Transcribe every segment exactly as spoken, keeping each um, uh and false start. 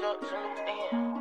up some loose ends.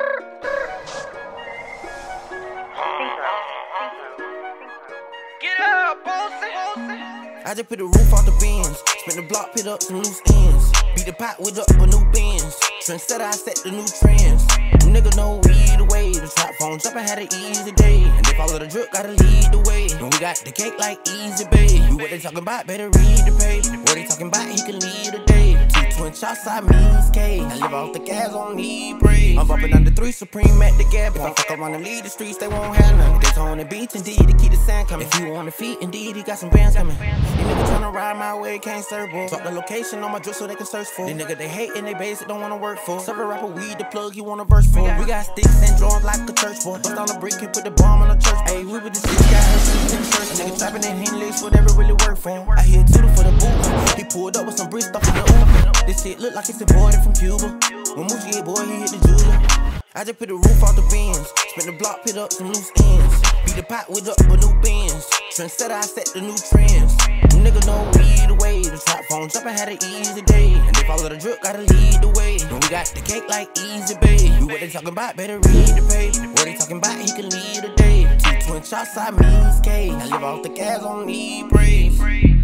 Get up, bossy. I just put the roof off the bins, spin the block, pit up some loose ends. Beat the pot with up a new bins. Trendsetter, I set the new trends. Nigga know we the way. The trap phone jumpin' had an easy day. And they follow the drip, gotta lead the way. And we got the cake like Easy Bay. You what they talking about, better read the page. What they talking about, he can lead the day. Two twin shots, I means K. I live off the gas, on need praise. I'm bumpin' under three Supreme at the gap. If I fuck around and lead the streets, they won't have none. They tone the beats, indeed, to keep the sand coming. If you on the feet, indeed, he got some bands coming. These niggas tryna ride my way, can't serve, boy. Drop the location on my drip so they can search for. These niggas they hate and they basic, don't wanna work for. Serve a rapper, weed the plug, you want a verse for. We got sticks and drawers like a church boy. Bust down a brick and put the bomb on a church. Ayy, we with the shit, got her shoes in the church. Nigga trapping in hand legs, whatever really work for him. I hit Tudor for the boot. He pulled up with some bricks stuff in the Uber. This shit look like it's imported from Cuba. When Moochie hit boy, he hit the jeweler. I just put the roof off the bins, spin the block, pit up some loose ends. Beat the pot with up a new bins. Trendsetter, I set the new trends. Nigga know we the way. The trap phone jumpin' had an easy day. And they follow the drip, gotta lead the way. And we got the cake like Easy Bay. You what they talking about, better read the page. What they talking about, he can lead the day. Two twin shots, I means K. I live off the gas, on need praise.